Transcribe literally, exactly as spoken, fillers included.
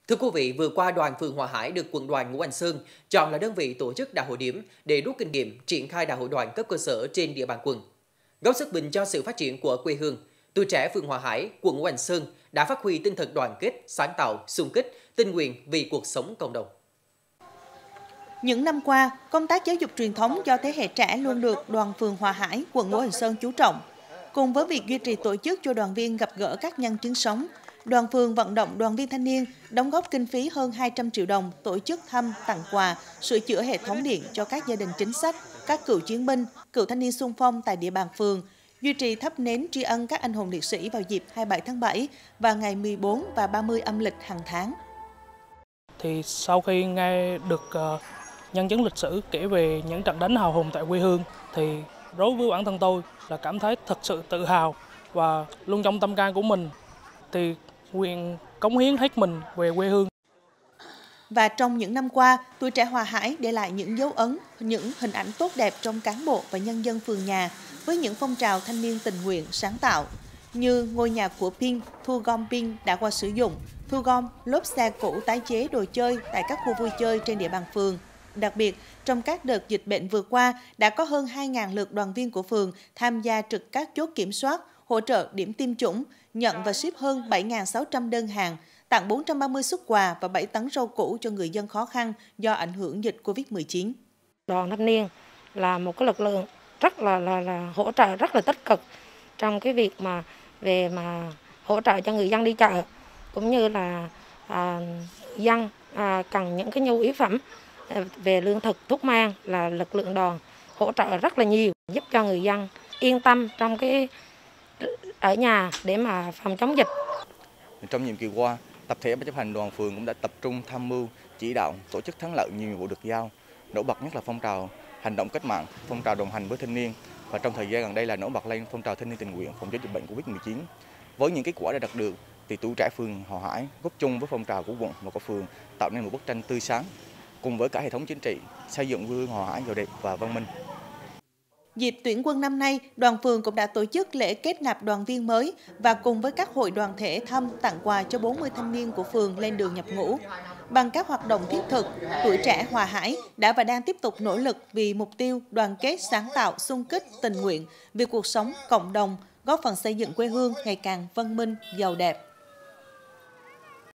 Thưa quý vị, vừa qua đoàn phường Hòa Hải được quận đoàn Ngũ Hành Sơn chọn là đơn vị tổ chức đại hội điểm để rút kinh nghiệm triển khai đại hội đoàn cấp cơ sở trên địa bàn quận. Góp sức mình cho sự phát triển của quê hương, tuổi trẻ phường Hòa Hải, quận Ngũ Hành Sơn đã phát huy tinh thần đoàn kết, sáng tạo, xung kích, tình nguyện vì cuộc sống cộng đồng. Những năm qua, công tác giáo dục truyền thống cho thế hệ trẻ luôn được đoàn phường Hòa Hải, quận Ngũ Hành Sơn chú trọng. Cùng với việc duy trì tổ chức cho đoàn viên gặp gỡ các nhân chứng sống, đoàn phường vận động đoàn viên thanh niên đóng góp kinh phí hơn hai trăm triệu đồng tổ chức thăm, tặng quà, sửa chữa hệ thống điện cho các gia đình chính sách, các cựu chiến binh, cựu thanh niên xung phong tại địa bàn phường, duy trì thắp nến tri ân các anh hùng liệt sĩ vào dịp hai mươi bảy tháng bảy và ngày mười bốn và ba mươi âm lịch hàng tháng. Thì sau khi nghe được uh, nhân chứng lịch sử kể về những trận đánh hào hùng tại quê hương, thì đối với bản thân tôi là cảm thấy thật sự tự hào và luôn trong tâm can của mình thì nguyện cống hiến hết mình về quê hương. Và trong những năm qua, tuổi trẻ Hòa Hải để lại những dấu ấn, những hình ảnh tốt đẹp trong cán bộ và nhân dân phường nhà với những phong trào thanh niên tình nguyện sáng tạo như ngôi nhà của pin, thu gom pin đã qua sử dụng, thu gom lốp xe cũ tái chế đồ chơi tại các khu vui chơi trên địa bàn phường. Đặc biệt, trong các đợt dịch bệnh vừa qua, đã có hơn hai nghìn lượt đoàn viên của phường tham gia trực các chốt kiểm soát, hỗ trợ điểm tiêm chủng, nhận và ship hơn bảy nghìn sáu trăm đơn hàng, tặng bốn trăm ba mươi suất quà và bảy tấn rau củ cho người dân khó khăn do ảnh hưởng dịch Covid mười chín. Đoàn thanh niên là một cái lực lượng rất là là, là hỗ trợ rất là tích cực trong cái việc mà về mà hỗ trợ cho người dân đi chợ, cũng như là à, dân à, cần những cái nhu yếu phẩm về lương thực, thuốc men là lực lượng đoàn hỗ trợ rất là nhiều, giúp cho người dân yên tâm trong cái ở nhà để mà phòng chống dịch. Trong nhiệm kỳ qua, tập thể ban chấp hành đoàn phường cũng đã tập trung tham mưu chỉ đạo tổ chức thắng lợi nhiều nhiệm vụ được giao. Nổi bật nhất là phong trào hành động cách mạng, phong trào đồng hành với thanh niên, và trong thời gian gần đây là nổi bật lên phong trào thanh niên tình nguyện phòng chống dịch bệnh Covid mười chín. Với những kết quả đã đạt được thì tuổi trẻ phường Hòa Hải góp chung với phong trào của quận và của phường tạo nên một bức tranh tươi sáng cùng với cả hệ thống chính trị xây dựng quê hương Hòa Hải giàu đẹp và văn minh. Dịp tuyển quân năm nay, đoàn phường cũng đã tổ chức lễ kết nạp đoàn viên mới và cùng với các hội đoàn thể thăm tặng quà cho bốn mươi thanh niên của phường lên đường nhập ngũ. Bằng các hoạt động thiết thực, tuổi trẻ Hòa Hải đã và đang tiếp tục nỗ lực vì mục tiêu đoàn kết sáng tạo, xung kích, tình nguyện vì cuộc sống cộng đồng, góp phần xây dựng quê hương ngày càng văn minh, giàu đẹp.